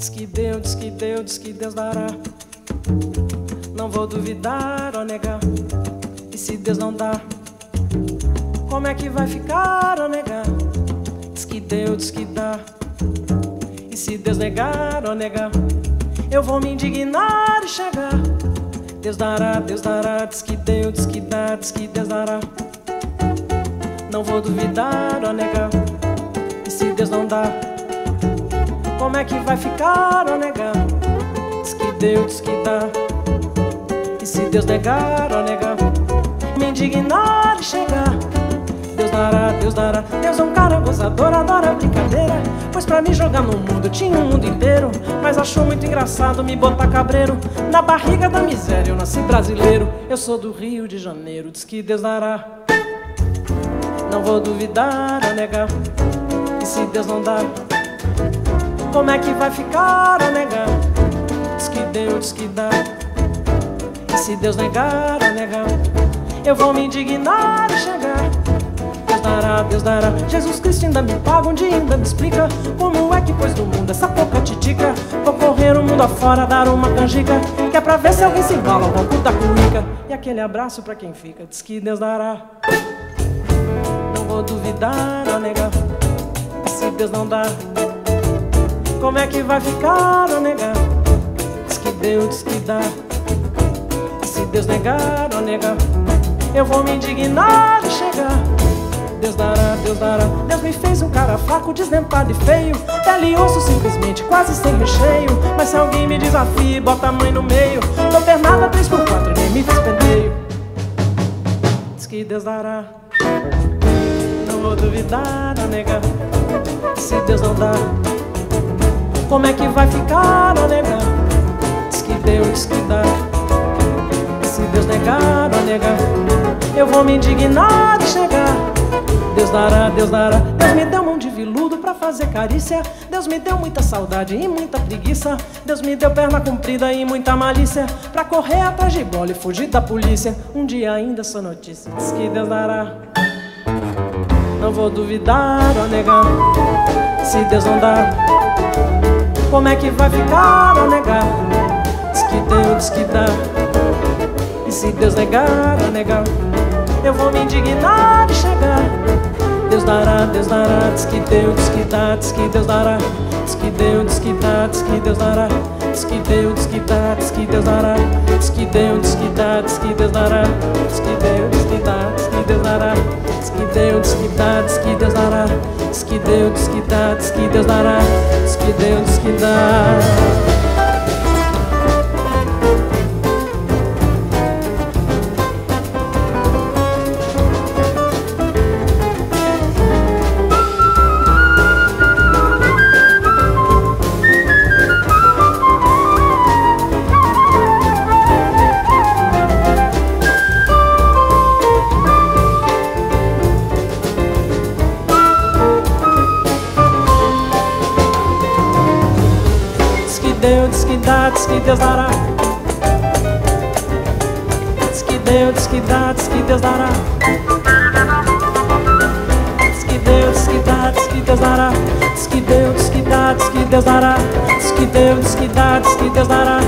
diz que Deus dará. Não vou duvidar ou negar. E se Deus não dá, como é que vai ficar ou negar? Diz que dá. E se Deus negar ou negar, eu vou me indignar e chegar. Deus dará, diz que dá, diz que Deus dará. Não vou duvidar ou negar. E se Deus não dá, como é que vai ficar ou negar? Diz que dá. E se Deus negar ou negar, me indignar e chegar. Deus dará. Deus é um cara gozador, adora brincadeira. Pois pra me jogar no mundo, eu tinha um mundo inteiro. Mas achou muito engraçado me botar cabreiro. Na barriga da miséria eu nasci brasileiro. Eu sou do Rio de Janeiro, diz que Deus dará. Não vou duvidar ou negar. E se Deus não dá, como é que vai ficar ou negar? Diz que dá. E se Deus negar ou negar, eu vou me indignar e chegar. Deus dará. Jesus Cristo ainda me paga, um dia ainda me explica como é que pôs no mundo essa pouca titica. Vou correr o mundo afora, dar uma canjica, que é pra ver se alguém se embala ao ronco da cuíca. E aquele abraço pra quem fica, diz que Deus dará. Não vou duvidar ou negar. E se Deus não dá, como é que vai ficar ou negar? Diz que dá. E se Deus negar ou negar, eu vou me indignar e chegar. Deus dará. Deus me fez um cara fraco, desdentado e feio, pele e osso simplesmente, quase sem recheio. Mas se alguém me desafia e bota a mãe no meio, dou pernada 3x4 e nem me fiz penteio. Diz que Deus dará. Não vou duvidar ou negar. E se Deus não dá, como é que vai ficar ou negar? Diz que dá. E se Deus negar ou negar, eu vou me indignar e chegar. Deus dará. Deus me deu mão de veludo pra fazer carícia. Deus me deu muita saudade e muita preguiça. Deus me deu perna comprida e muita malícia, pra correr atrás de bola e fugir da polícia. Um dia ainda sou notícia, diz que Deus dará. Não vou duvidar ou negar. Se Deus não dá, como é que vai ficar ou negar? Diz que dá. E se Deus negar ou negar, eu vou me indignar e chegar. Deus dará. Diz que dá, diz que Deus dará. Diz que dá, diz que Deus dará. Diz que dá, diz que Deus dará. Diz que dá, diz que Deus dará. Diz que dá, diz que Deus dará. Diz que dá, diz que Deus dará. Diz que dá, diz que Deus dará. Diz que dá. Diz que Deus dará. Diz que dá, diz que Deus dará. Diz que dá, diz que Deus dará. Diz que dá, diz que Deus dará. Diz que dá, diz que Deus dará.